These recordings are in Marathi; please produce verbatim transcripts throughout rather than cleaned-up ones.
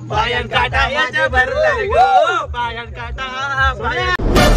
पायन काटा याच्या भरलं गो पायन काटा पायन.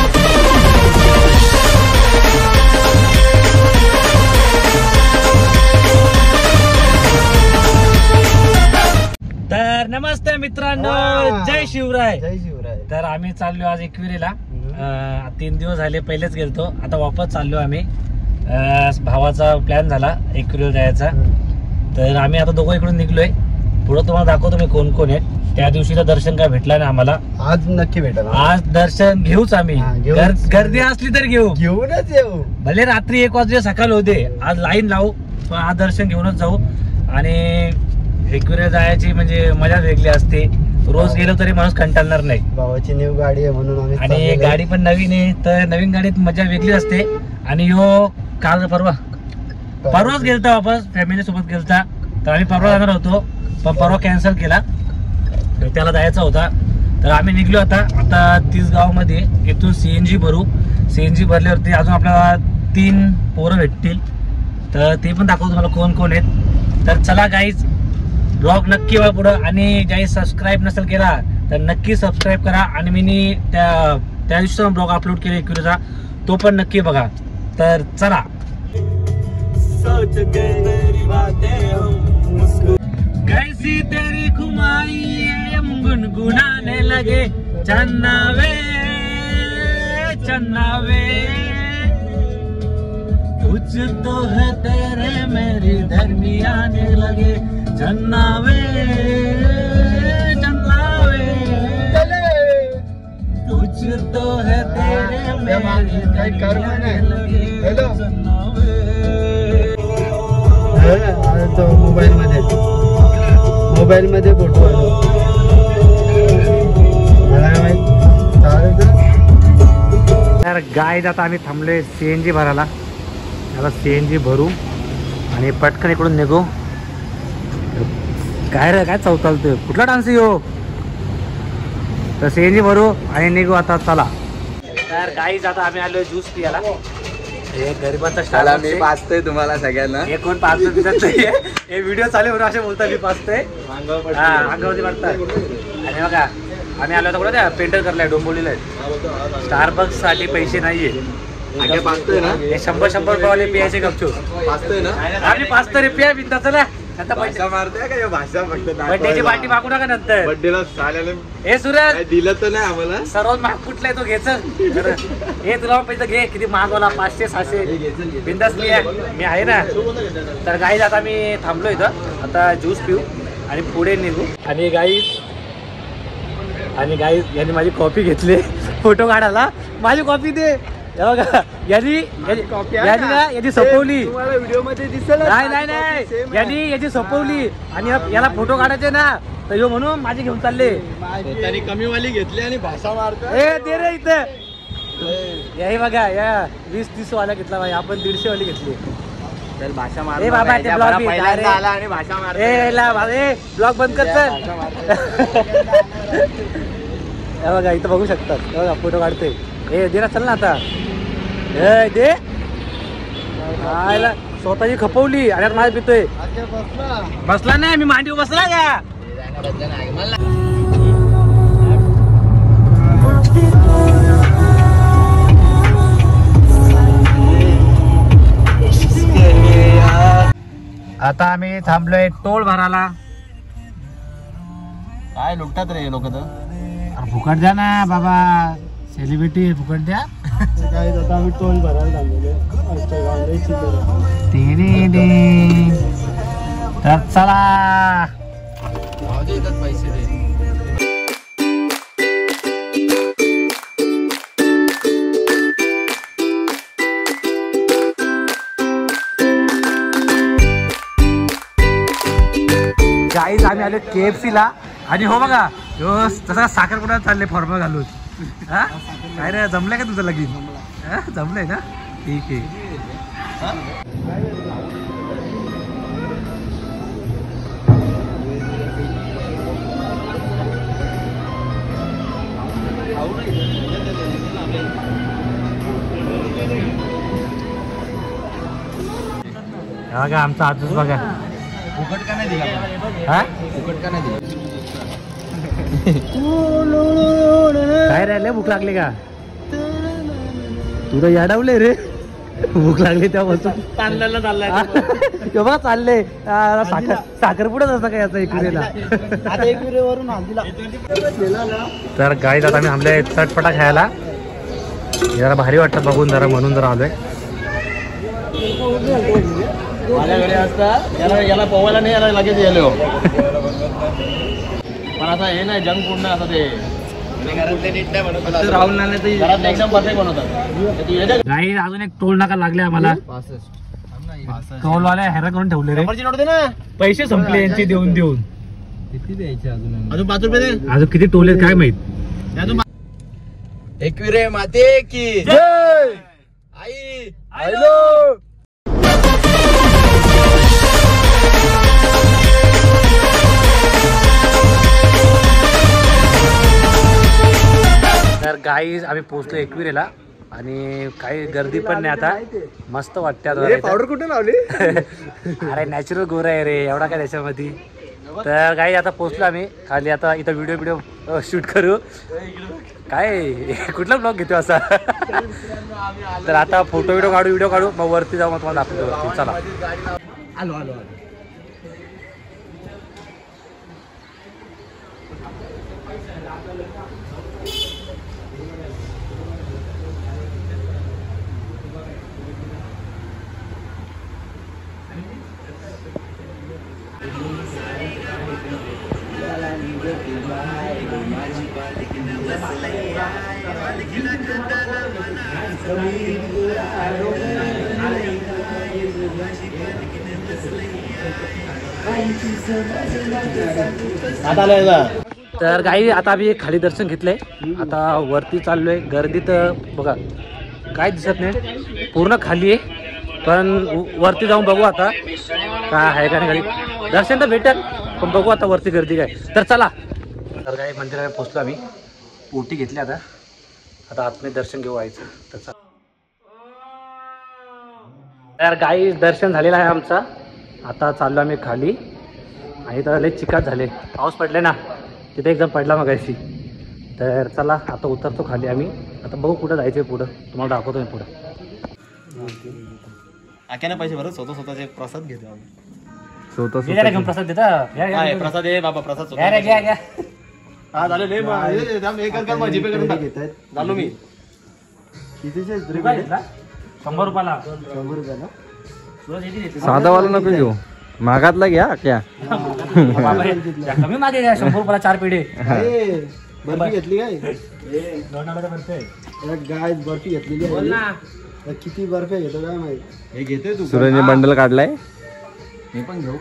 तर नमस्ते मित्रांनो, जय शिवराय. जय शिवराय. तर आम्ही चाललो आज एकविरेला. तीन दिवस झाले, पहिलेच गेलतो, आता वापस चाललो आम्ही. भावाचा प्लॅन झाला एकविरेला जायचा, तर आम्ही आता दोघं इकडून निघलोय. पुढे तुम्हाला दाखवतो मी कोण कोण आहे. त्या दिवशीला दर्शन काय भेटलं नाही आम्हाला, आज नक्की भेटेल. आज दर्शन घेऊच आम्ही, गर्दी असली तर घेऊ, घेऊनच येऊ. भले रात्री एक वाजले सकाळ होते, आज लाईन लावू, पण आज दर्शन घेऊनच जाऊ. आणि एकविरेला जायची म्हणजे मजा वेगळी असते. रोज गेलो तरी माणूस कंटाळणार नाही. भावाची न्यू गाडी आहे म्हणून आम्ही, आणि गाडी पण नवीन आहे, तर नवीन गाडीत मजा वेगळी असते. आणि यो काल परवा परवाच गेलता, वापस फॅमिली सोबत गेलता. तर आम्ही परवा जाणार होतो, पण परवा कॅन्सल केला, त्याला जायचा होता. तर आम्ही निघलो आता आता तिसगाव मध्ये. इथून सीएनजी भरू, सीएनजी भरल्यावरती अजून आपल्याला तीन पोरं भेटतील, तर ते पण दाखवतो तुम्हाला कोण कोण आहेत. तर चला गाईज, ब्लॉग नक्की वा पुढं. आणि ज्याही सबस्क्राईब नसेल केला तर नक्की सबस्क्राईब करा. आणि मी त्या त्या दिवशी ब्लॉग अपलोड केला एकविरेचा, तो पण नक्की बघा. तर चला. कैसी तेरी खुमारी हम गुनगुनाने लगे, चन्नावे चन्नावे कुछ तो है तेरे मेरी दरमियाने लगे, चन्नावे चन्नावे कुछ तो है तेरे मेरी दरमियाने लगे, चन्नावे. तो मोबाईल मध्ये मोबाईल मध्ये फोटो गाय जाता आम्ही थांबलोय सीएनजी भरायला. आता सीएनजी भरू आणि पटकन इकडून निघू. काय रे काय चौक चालतोय, कुठला डान्स येऊ. तर सीएनजी भरू आणि निघू आता, चला. तर गाई जाता आम्ही आलोय ज्यूस पियाला. गरीबाचा स्टाईल मी पाचतोय तुम्हाला सगळ्यांना. हे कोण पाच दिसत नाहीये, हे व्हिडिओ चालू म्हणून असे बोलता मी पाचतोय, अंगावरती वाटतात. आणि बघा आम्ही आलो होतो कुठं, पेंटर करलाय डोंबोलीला. स्टारबक्स साठी पैसे नाहीये, हे शंभर शंभर रुपये पियाचे गपचूप पाचतोय ना. आम्ही पाचतोय रे, पिया बिंदा. चला आता पैसा मारतोय का भाषा, फक्त बड्डेची पार्टी मागू नका नंतर. बड्डेला हे सूरज दिलं तर नाही आम्हाला, सर्वात महाग कुठलाय तो घ्यायचं. हे तुला पैसे घे, किती महागवाला, पाचशे सहाशे बिंदास मी मी आहे ना. तर गाई आता मी थांबलो इथं, आता ज्यूस पिऊ आणि पुढे निघू. आणि गाई आणि गाई यांनी माझी कॉपी घेतली फोटो काढायला. माझी कॉपी दे बघा, यांनी यांनी ना याची सपवली व्हिडिओ मध्ये दिसेल. नाही नाही नाही यांनी याची सपवली आणि याला फोटो काढायचे ना, तर यो म्हणून माझी घेऊन चालले. त्यांनी कमी वाली घेतली आणि भाषा मारतो. ए दे रे इथं, हे बघा या वीस तीस वाला घेतला भाई, आपण दीडशे वाली घेतली. तर भाषा मार. ए बाबा ते ब्लॉग पहिल्यांदा आला आणि भाषा मार. ए ला ए ब्लॉग बंद कर चल. हे बघा इथं बघू शकतात, बघा फोटो काढते. ए दे ना, चल ना आता. ए दे, आयला स्वतःची खपवली आणि माझ्या पितोय. बसला नाही मी, मांडीवर बसला का. आता आम्ही थांबलोय टोल भरायला. काय लुटतात रे लोक, तर फुकट द्या ना बाबा, सेलिब्रिटी फुकट द्या. काय आता आम्ही टोल भरायला थांबलोय. तर चला पैसे दे. गाईज आम्ही आलो केएफसी ला. आणि हो बघा हो तसा साखर कुठं चालले फॉर्मा घालून. हा काय रे, जमलंय का तुझं लगीन. जमलंय ना, ठीक आहे. बघा आमचा आजूच बघा. फुकट का नाही दिला, हा फुकट का नाही दिला. काय राहिले भूक लागली का तू तर याडावले रे भूक लागली तेव्हापासून चाललेला चाललाय बघा चालले साखर साखरपुडाच असं काय याचा एकविरेला तर गाईज आता आम्ही आमल्या चटपटा खायला जरा भारी वाटतं बघून जरा म्हणून जरा आलोय माझ्या घरी असता याला याला पोवायला नाही याला लगेच गेलो पण आता हे नाही जंक फूड ना आता ते राहुल नाने एकदम परफेक्ट बनवतात. गाई अजून एक टोल नाका लागले आम्हाला टोल वाले हैराण करून ठेवले रे पैसे संपले यांचे देऊन देऊन किती द्यायचे अजून अजून पाच रुपये दे अजून किती टोल आहेत काय माहित. एकविरे माते की जय आई हॅलो तर गाईज आम्ही पोहोचलो एकविरेला आणि काही गर्दी पण नाही आता मस्त वाटते आता पावडर कुठे लावली अरे नॅचरल गोरा आहे रे एवढा काय त्याच्यामध्ये. तर गाई आता पोहोचलो आम्ही खाली आता इथं व्हिडिओ व्हिडिओ शूट करू काय कुठला ब्लॉग घेतो असा तर आता फोटो व्हिडिओ काढू व्हिडिओ काढू मग वरती जाऊ मग तुम्हाला दाखवतो वरती चला. आलो आलो तर गाई आता आम्ही खाली दर्शन घेतलंय आता वरती चाललोय. गर्दी तर बघा काय दिसत नाही पूर्ण खाली आहे पण वरती जाऊन बघू आता काय आहे का नाही गाडी दर्शन तर भेटेल पण बघू आता वरती गर्दी काय. तर चला तर गाई मंदिरात पोहोचलो आम्ही ओटी घेतली आता आता आतमध्ये दर्शन घेऊ व्हायचं तर चला. तर गाई दर्शन झालेलं आहे आमचा आता चाललो आम्ही खाली आणि तर लय चिकाट झाले पाऊस पडले ना तिथे एकदम पडला मगाशी. तर चला आता उतरतो खाली आम्ही आता बघू कुठं जायचं पुढं तुम्हाला दाखवतो मी पुढं. आक्याने पैसे भरत स्वतः स्वतःचे प्रसाद घेतो आम्ही स्वतः घेऊन प्रसाद देता प्रसाद आहे बाबा प्रसाद घ्या घ्या घ्या हा झालं जीपे करून झालो मी शंभर रुपयाला शंभर रुपयाला साधा वाला नको घेऊ मागातला घ्या क्या कमी मागे घ्या शंभर रुपयाला चार पेढे बर्फी घेतली काय गाय बर्फी घेतलेली आहे किती बर्फी घेतो काय माहिती हे घेतोय तू सूरजने बंडल काढलाय मी पण घेऊ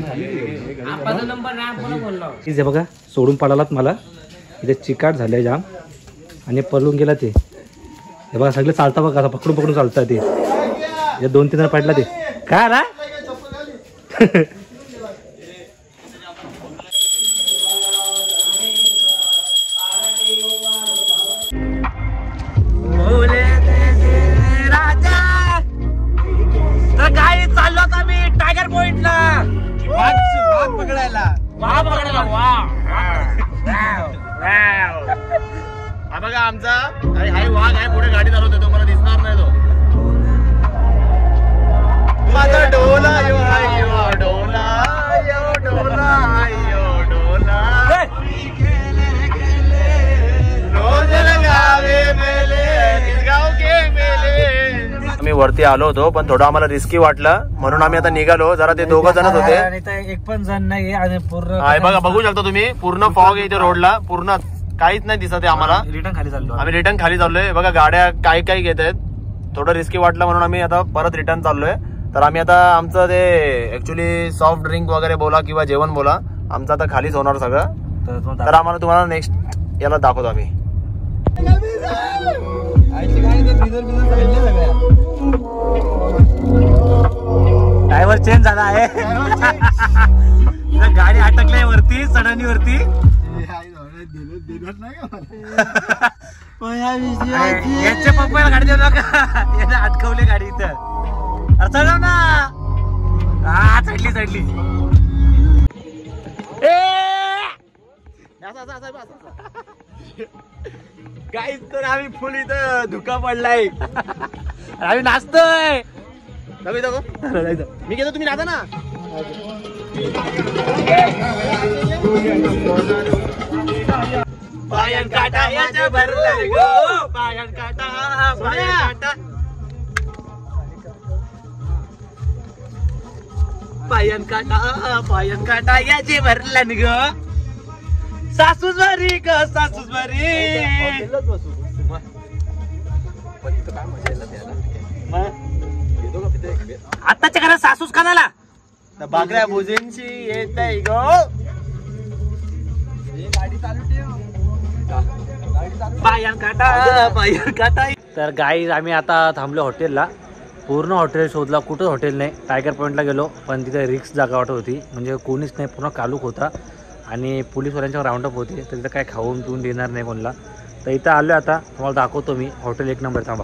हे बघा सोडून पडालात मला इथे चिकाट झालंय जाम आणि पळून गेला ते हे बघा सगळे चालता बघा पकडून पकडून चालतात ते दोन तीन जण पडला ते काय ना काय चाललो आता मी टायगर पॉइंटला वाघ पकडायला वाघ पकडायला हा बघा आमचा हाय वाघ आहे पुढे गाडी चालवतो तो मला दिसणार नाही तो माझा डोला यो आयो डोला यो डोला आयो डोला रोज लगावे मेले गाव के मेले. आम्ही वरती आलो होतो पण थोडं आम्हाला रिस्की वाटलं म्हणून आम्ही आता निघालो. जरा ते दोघं जणच होते एक पण जण नाही आणि पूर्ण बघा बघू शकता तुम्ही पूर्ण फॉग आहे इथे रोडला पूर्ण काहीच नाही दिसत आहे आम्हाला. रिटर्न खाली चाललो आम्ही रिटर्न खाली चाललोय बघा गाड्या काही काही घेत आहेत थोडं रिस्की वाटलं म्हणून आम्ही आता परत रिटर्न चाललोय. तर आम्ही आता आमचं ते ऍक्च्युली सॉफ्ट ड्रिंक वगैरे बोला किंवा जेवण बोला आमचं आता खालीच होणार सगळं. तर आम्हाला तुम्हाला नेक्स्ट याला दाखवतो आम्ही. ड्रायव्हर चेंज झाला आहे गाडी अटकली वरती चढणी वरती यांच्या पप्पाला गाडी देऊ नका याने अटकवली गाडी इथं चढव ना हा चढली चढली काहीच तर आम्ही फुल इथं धुका पडलाय. आम्ही नाचतोय. मी घेतो तुम्ही नाचा ना. पायन काटा याच्या भरला गो पायन काटा पायन काटा पायन काटा पायन काटा याचे भरला ग सासूस बरी ग सासूस बरी. आताच्या घरात सासूस कानाला बागड्या भोजेंची येत आहे गो. पायन काटा पायन काटा. तर गाईज आम्ही आता थांबलो हॉटेलला. पूर्ण हॉटेल शोधला, कुठं हॉटेल नाही. टायगर पॉईंटला गेलो पण तिथे रिक्स जागा वाटत होती, म्हणजे कोणीच नाही, पूर्ण कालूक होता आणि पोलीसवाल्यांच्यावर राऊंडअप होते. तर तिथं काय खाऊन पिऊन देणार नाही कोणाला. तर इथं आलो आता, तुम्हाला दाखवतो मी हॉटेल एक नंबर. थांबा.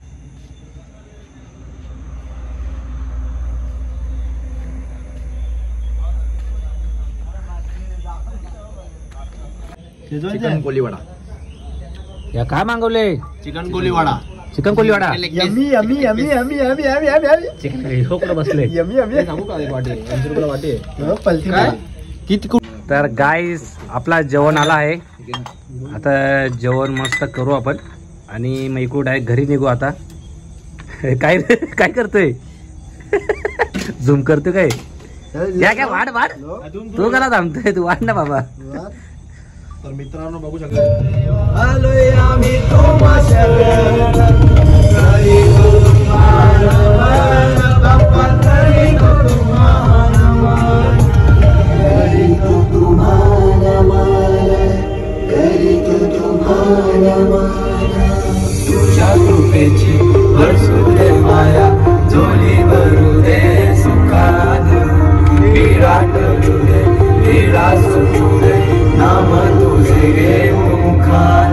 चिकन कोलीवाडा. या काय मागवले? Chicken Koliwada. Chicken Koliwada. Yummy yummy yummy yummy yummy yummy yummy. Chicken इकडे बसले. Yummy yummy. सांगू का एक वाटी ऐंशी रुपयाला वाटी आहे. पलती काय किती. तर गाईज आपला जेवण आला आहे. आता जेवण मस्त करू आपण आणि मग इकडून डायरेक्ट घरी निघू आता. काय काय करतोय? झूम करतोय काय? या काय वाढ वाढ. तू करा थांबतोय, तू वाढ ना बाबा. तर मित्रांनो बघू शकता आलोय आम्ही तुझ्या कृपेची बरसू दे माया झोली भरू दे सुखान विराट दे विराट सुटू दे नाम तुझे गे मुखान.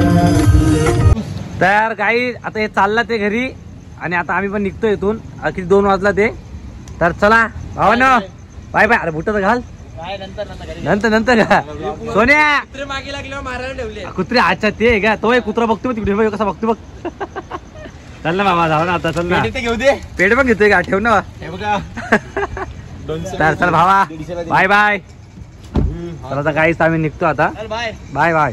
तर काही आता हे चाललं ते घरी आणि आता आम्ही पण निघतो इथून. किती दोन वाजला ते. तर चला भावानो बाय बाय. अरे बुट तर घाल. नंतर नंतर का सोन्या कुत्रे मागे लागले मारायला ठेवले. कुत्रे अच्छा ते आहे का? तो एक कुत्रा बघतो तिकडे कसा बघतो बघ. चल ना बाबा जाऊ ना आता. चल ना घेऊ दे. पेट पण घेतोय का? ठेव ना. तर चल भावा बाय बाय. तर आता गाईस आम्ही निघतो आता. Bye bye bye.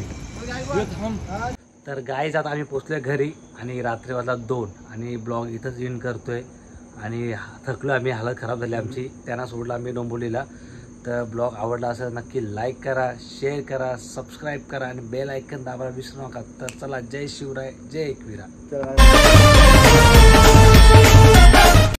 तर गाईज आता आम्ही पोचलोय घरी आणि रात्री वाजला दोन आणि ब्लॉग इथंच इन करतोय आणि थकलो आम्ही. हालत खराब झाली आमची. त्यांना सोडला आम्ही डोंबोलीला. तर ब्लॉग आवडला असेल नक्की लाईक करा, शेअर करा, सबस्क्राईब करा आणि बेल आयकन दाबायला विसरू नका. तर चला जय शिवराय, जय एकविरा.